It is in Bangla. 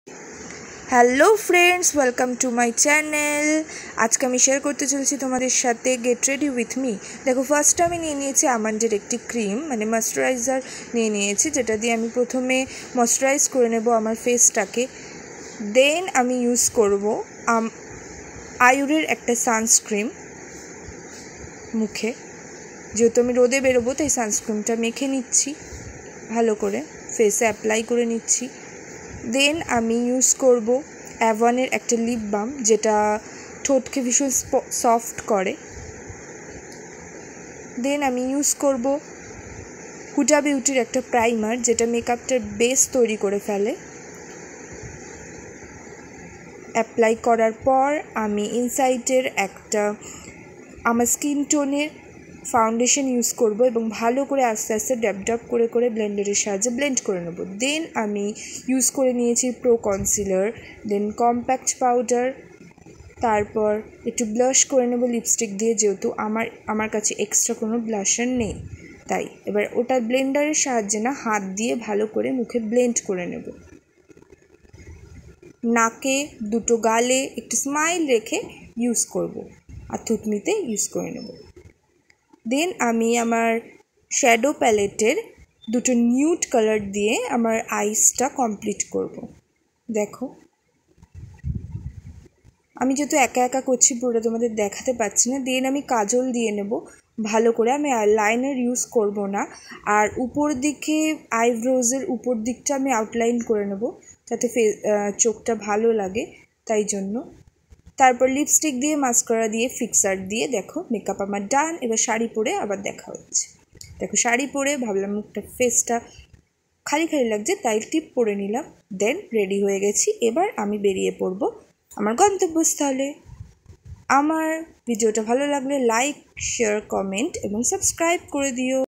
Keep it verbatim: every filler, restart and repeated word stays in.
Hello friends, welcome to my channel. আজকে আমি শেয়ার করতে চলেছি তোমাদের সাথে গেট রেডি উইথ মি। দেখো, ফার্স্ট আমি নিয়ে নিয়েছি আমান্ডের একটি ক্রিম, মানে ময়শ্চারাইজার নিয়ে নিয়েছি, যেটা দিয়ে আমি প্রথমে ময়শ্চারাইজ করে নেব আমার ফেসটাকে। দেন আমি ইউজ করব আয়ুরের একটা সানস্ক্রিন মুখে। যেহেতু আমি রোদে বেরোবো, তাই সানস্ক্রিনটা মেখে নিচ্ছি, ভালো করে ফেসে অ্যাপ্লাই করে নিচ্ছি। দেন আমি ইউজ করব অ্যাভনের একটা লিপ বাম, যেটা ঠোঁটকে ভীষণ সফট করে। দেন আমি ইউজ করব হুডা বিউটির একটা প্রাইমার, যেটা মেকআপটার বেস তৈরি করে ফেলে। অ্যাপ্লাই করার পর আমি ইনসাইটের একটা আমার স্কিন টোনের ফাউন্ডেশন ইউজ করব এবং ভালো করে আস্তে আস্তে ড্যাব ড্যাব করে করে ব্লেন্ডারের সাহায্যে ব্লেন্ড করে নেব। দেন আমি ইউজ করে নিয়েছি pro concealer, then compact powder, তারপর একটু ব্লাশ করে নেব লিপস্টিক দিয়ে, যেহেতু আমার আমার কাছে এক্সট্রা কোনো ব্লাশার নেই, তাই এবার ওটা ব্লেন্ডারের সাহায্যে না, হাত দিয়ে ভালো করে মুখে ব্লেন্ড করে নেব। নাকে, দুটো গালে একটু স্মাইল রেখে ইউজ করব, আর থুতনিতে ইউজ করে নেব। দেন আমি আমার শ্যাডো প্যালেটের দুটো নিউড কালার দিয়ে আমার আইসটা কমপ্লিট করব। দেখো, আমি যেহেতু একা একা করছি, পুরোটা তোমাদের দেখাতে পারছি না। দেন আমি কাজল দিয়ে নেব ভালো করে, আমি লাইনার ইউজ করব না। আর উপর দিকে আইব্রোজের উপর দিকটা আমি আউটলাইন করে নেব, যাতে ফেস চোখটা ভালো লাগে, তাই জন্য। তারপর লিপস্টিক দিয়ে, মাস্কারা দিয়ে, ফিক্সার দিয়ে, দেখো মেকআপ আমার ডান। এবার শাড়ি পরে আবার দেখা হচ্ছে। দেখো, শাড়ি পরে ভাবলাম মুখটা ফেসটা খালি খালি লাগছে, তাই টিপ পরে নিলাম। দেন রেডি হয়ে গেছি। এবার আমি বেরিয়ে পড়বো আমার গন্তব্যস্থলে। আমার ভিডিওটা ভালো লাগলে লাইক, শেয়ার, কমেন্ট এবং সাবস্ক্রাইব করে দিও।